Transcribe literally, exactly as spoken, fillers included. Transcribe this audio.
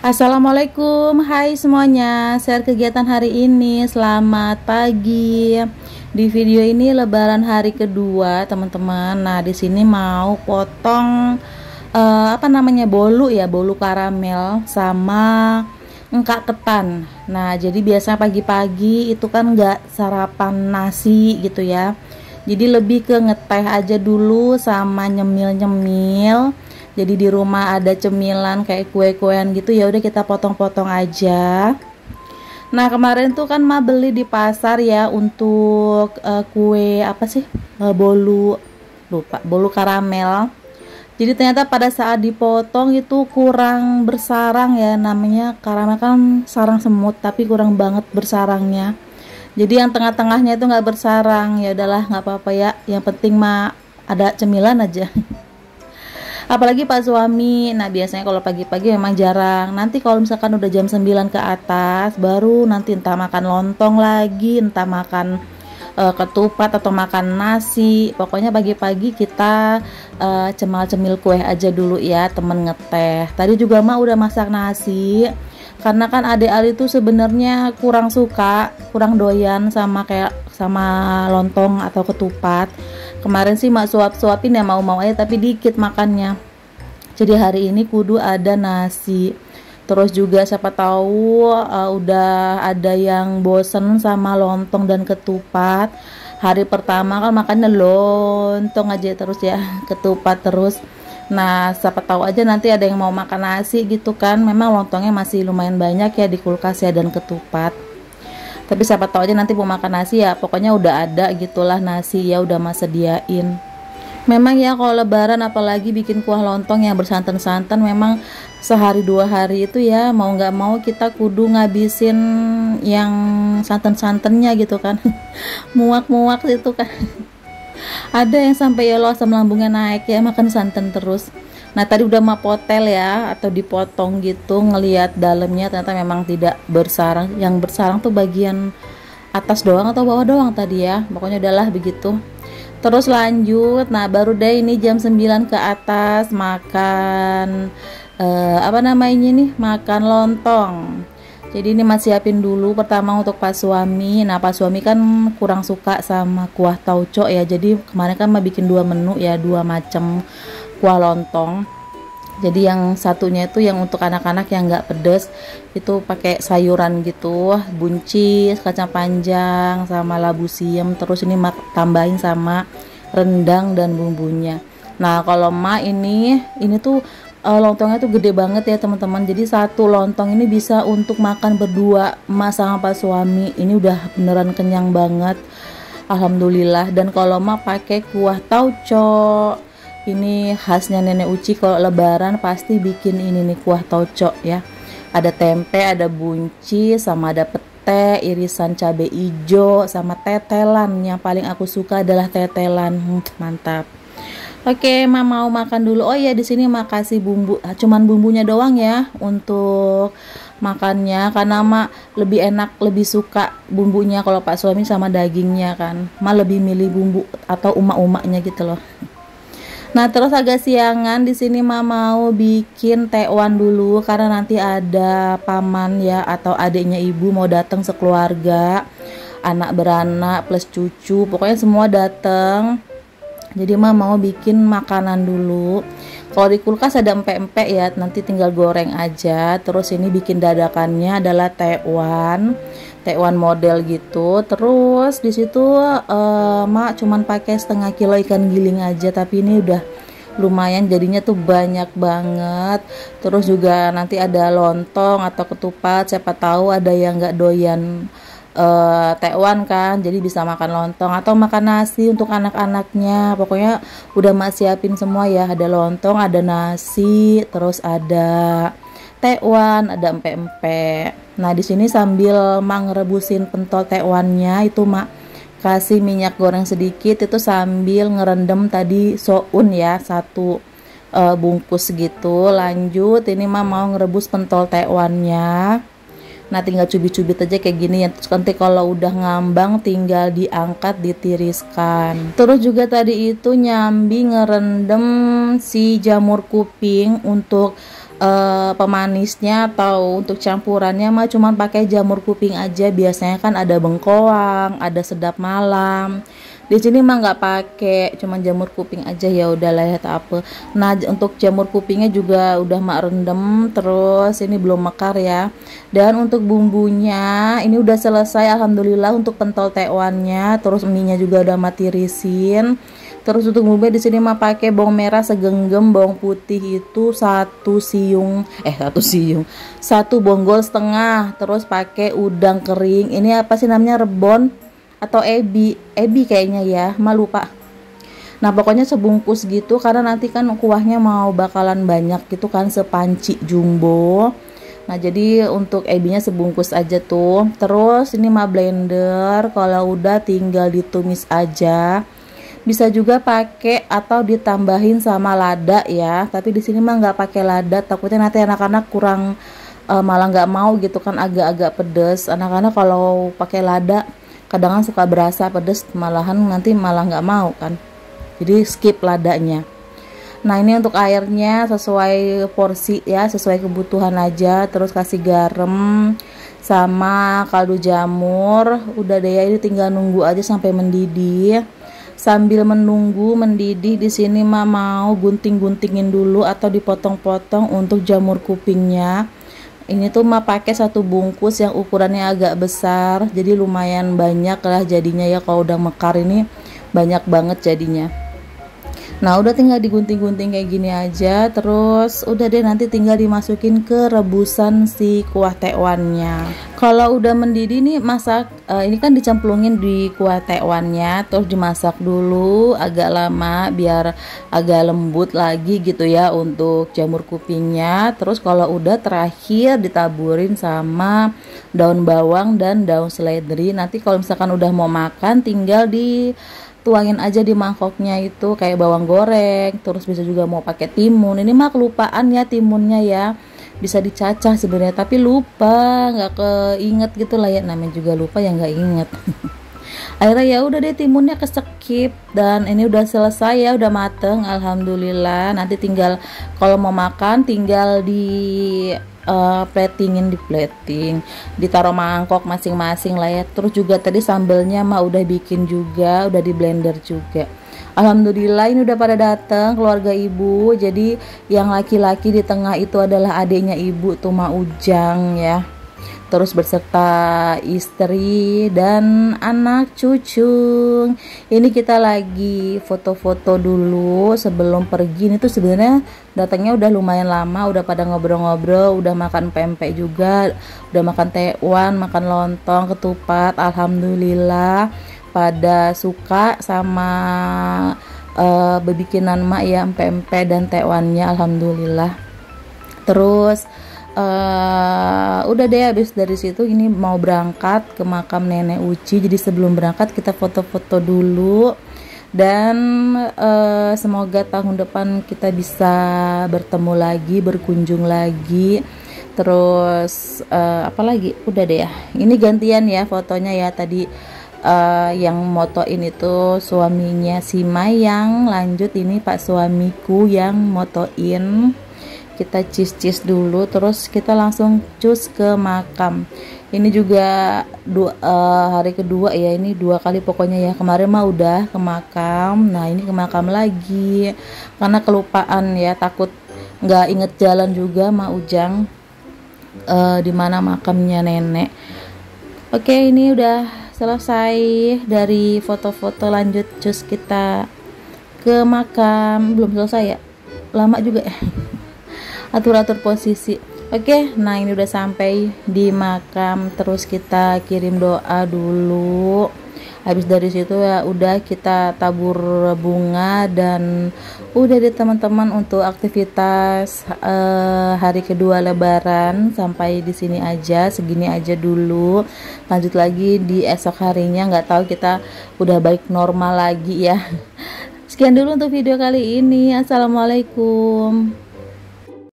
Assalamualaikum, hai semuanya. Share kegiatan hari ini. Selamat pagi. Di video ini Lebaran hari kedua, teman-teman. Nah, di sini mau potong uh, apa namanya bolu ya, bolu karamel sama engkak ketan. Nah, jadi biasa pagi-pagi itu kan nggak sarapan nasi gitu ya. Jadi lebih ke ngeteh aja dulu sama nyemil-nyemil. Jadi di rumah ada cemilan kayak kue-kuean gitu, ya udah kita potong-potong aja. Nah, kemarin tuh kan Ma beli di pasar ya untuk uh, kue apa sih? Uh, bolu lupa, bolu karamel. Jadi ternyata pada saat dipotong itu kurang bersarang ya, namanya karamel kan sarang semut tapi kurang banget bersarangnya. Jadi yang tengah-tengahnya itu nggak bersarang. Ya udahlah, nggak apa-apa ya. Yang penting mah ada cemilan aja. Apalagi Pak suami, nah biasanya kalau pagi-pagi memang jarang. Nanti kalau misalkan udah jam sembilan ke atas, baru nanti entah makan lontong lagi, entah makan uh, ketupat atau makan nasi. Pokoknya pagi-pagi kita uh, cemal-cemil kue aja dulu ya, temen ngeteh. Tadi juga Ma udah masak nasi, karena kan adik-adik tuh sebenarnya kurang suka, kurang doyan sama kayak sama lontong atau ketupat. Kemarin sih Mak suap-suapin ya mau-mau aja tapi dikit makannya. Jadi hari ini kudu ada nasi. Terus juga siapa tahu uh, udah ada yang bosen sama lontong dan ketupat. Hari pertama kan makannya lontong aja terus ya, ketupat terus. Nah, siapa tahu aja nanti ada yang mau makan nasi gitu kan. Memang lontongnya masih lumayan banyak ya di kulkas ya dan ketupat. Tapi siapa tahu aja nanti mau makan nasi ya, pokoknya udah ada gitulah nasi ya, udah Mas sediain. Memang ya kalau lebaran apalagi bikin kuah lontong yang bersantan-santan, memang sehari dua hari itu ya mau nggak mau kita kudu ngabisin yang santan-santannya gitu kan. Muak-muak itu kan. Ada yang sampai ya loh asam lambungnya naik ya makan santan terus. Nah, tadi udah Ma potel ya atau dipotong gitu, ngelihat dalamnya ternyata memang tidak bersarang. Yang bersarang tuh bagian atas doang atau bawah doang tadi ya. Pokoknya udahlah begitu. Terus lanjut. Nah, baru deh ini jam sembilan ke atas makan eh, apa namanya nih? Makan lontong. Jadi ini masih siapin dulu pertama untuk Pak suami. Nah, Pak suami kan kurang suka sama kuah tauco ya. Jadi kemarin kan Ma bikin dua menu ya, dua macam kuah lontong. Jadi yang satunya itu yang untuk anak-anak yang nggak pedes, itu pakai sayuran gitu, buncis, kacang panjang sama labu siam. Terus ini mak tambahin sama rendang dan bumbunya. Nah, kalau Ma ini ini tuh uh, lontongnya tuh gede banget ya teman-teman. Jadi satu lontong ini bisa untuk makan berdua Ma sama Pak suami. Ini udah beneran kenyang banget, alhamdulillah. Dan kalau Ma pakai kuah tauco, ini khasnya Nenek Uci kalau lebaran pasti bikin ini nih kuah tauco ya. Ada tempe, ada buncis, sama ada pete, irisan cabai hijau, sama tetelan. Yang paling aku suka adalah tetelan. Hmm, mantap. Oke, Ma mau makan dulu. Oh ya, di sini Ma kasih bumbu, cuman bumbunya doang ya untuk makannya, karena Ma lebih enak, lebih suka bumbunya kalau Pak suami sama dagingnya kan. Ma lebih milih bumbu atau umak-umaknya gitu loh. Nah, terus agak siangan di sini Ma mau bikin tekwan dulu karena nanti ada paman ya atau adiknya ibu mau datang sekeluarga, anak beranak plus cucu, pokoknya semua datang. Jadi Ma mau bikin makanan dulu. Kalau di kulkas ada empek-empek ya, nanti tinggal goreng aja. Terus ini bikin dadakannya adalah tekwan. Tekwan model gitu. Terus di situ uh, Ma cuman pakai setengah kilo ikan giling aja, tapi ini udah lumayan jadinya tuh banyak banget. Terus juga nanti ada lontong atau ketupat, siapa tahu ada yang nggak doyan uh, tekwan kan, jadi bisa makan lontong atau makan nasi untuk anak-anaknya. Pokoknya udah Ma siapin semua ya, ada lontong, ada nasi, terus ada tekwan, ada empek-empek. Nah, di sini sambil Ma ngerebusin pentol tekwannya itu Ma kasih minyak goreng sedikit, itu sambil ngerendam tadi soun ya, satu uh, bungkus gitu. Lanjut ini Ma mau ngerebus pentol tekwannya. Nah, tinggal cubit-cubit aja kayak gini ya. Terus nanti kalau udah ngambang tinggal diangkat, ditiriskan. Terus juga tadi itu nyambi ngerendam si jamur kuping untuk uh, pemanisnya atau untuk campurannya mah cuman pakai jamur kuping aja. Biasanya kan ada bengkoang, ada sedap malam. Di sini mah nggak pakai, cuman jamur kuping aja, ya udahlah ya tak apa. Nah, untuk jamur kupingnya juga udah mak rendem, terus ini belum mekar ya. Dan untuk bumbunya ini udah selesai alhamdulillah untuk pentol tewannya, terus mie-nya juga udah mak tirisin. Terus untuk bumbu di sini mah pakai bawang merah segenggam, bawang putih itu satu siung, eh satu siung, satu bonggol setengah. Terus pakai udang kering. Ini apa sih namanya, rebon atau ebi, ebi kayaknya ya, malu pak. Nah pokoknya sebungkus gitu karena nanti kan kuahnya mau bakalan banyak gitu kan, sepanci jumbo. Nah jadi untuk ebinya sebungkus aja tuh. Terus ini mah blender, kalau udah tinggal ditumis aja. Bisa juga pakai atau ditambahin sama lada ya, tapi di sini mah nggak pakai lada, takutnya nanti anak-anak kurang uh, malah nggak mau gitu kan, agak-agak pedes. Anak-anak kalau pakai lada kadang suka berasa pedes, malahan nanti malah nggak mau kan, jadi skip ladanya. Nah ini untuk airnya sesuai porsi ya, sesuai kebutuhan aja. Terus kasih garam sama kaldu jamur. Udah deh ya, ini tinggal nunggu aja sampai mendidih. Sambil menunggu mendidih di sini mah mau gunting-guntingin dulu atau dipotong-potong untuk jamur kupingnya. Ini tuh mah pakai satu bungkus yang ukurannya agak besar, jadi lumayan banyak lah jadinya ya. Kalau udah mekar ini banyak banget jadinya. Nah udah tinggal digunting-gunting kayak gini aja. Terus udah deh, nanti tinggal dimasukin ke rebusan si kuah tekwannya. Kalau udah mendidih nih masak, uh, ini kan dicemplungin di kuah tekwannya, terus dimasak dulu agak lama biar agak lembut lagi gitu ya untuk jamur kupingnya. Terus kalau udah terakhir ditaburin sama daun bawang dan daun seledri. Nanti kalau misalkan udah mau makan tinggal di tuangin aja di mangkoknya itu kayak bawang goreng. Terus bisa juga mau pakai timun. Ini mah kelupaan ya timunnya ya, bisa dicacah sebenarnya tapi lupa, nggak keinget gitu lah ya, namanya juga lupa ya nggak inget. Akhirnya ya udah deh timunnya ke skip. Dan ini udah selesai ya, udah mateng alhamdulillah. Nanti tinggal kalau mau makan tinggal di Uh, platingin, di plating, ditaruh mangkok masing-masing lah ya. Terus juga tadi sambelnya mah udah bikin juga, udah di blender juga. Alhamdulillah ini udah pada datang keluarga ibu. Jadi yang laki-laki di tengah itu adalah adiknya ibu tuh, Ma Ujang ya. Terus berserta istri dan anak cucu. Ini kita lagi foto-foto dulu sebelum pergi. Ini tuh sebenarnya datangnya udah lumayan lama, udah pada ngobrol-ngobrol, udah makan pempek juga, udah makan tekwan, makan lontong, ketupat. Alhamdulillah pada suka sama uh, bebikinan mak ya, pempek dan tekwannya alhamdulillah. Terus Uh, udah deh, habis dari situ ini mau berangkat ke makam nenek Uci. Jadi sebelum berangkat kita foto-foto dulu. Dan uh, semoga tahun depan kita bisa bertemu lagi, berkunjung lagi. Terus uh, apa lagi, udah deh ya, ini gantian ya fotonya ya. Tadi uh, yang motoin itu suaminya si Mayang, lanjut ini pak suamiku yang motoin. Kita cheese-cheese dulu, terus kita langsung cus ke makam. Ini juga dua, uh, hari kedua ya, ini dua kali pokoknya ya. Kemarin mah udah ke makam, nah ini ke makam lagi karena kelupaan ya, takut nggak inget jalan juga Ma Ujang uh, di mana makamnya nenek. Oke, ini udah selesai dari foto-foto, lanjut cus kita ke makam. Belum selesai ya, lama juga ya. Atur-atur posisi. Oke, nah ini udah sampai di makam. Terus kita kirim doa dulu. Habis dari situ ya udah kita tabur bunga. Dan udah deh teman-teman, untuk aktivitas uh, hari kedua lebaran sampai di sini aja, segini aja dulu. Lanjut lagi di esok harinya, nggak tahu kita udah balik normal lagi ya. Sekian dulu untuk video kali ini. Assalamualaikum.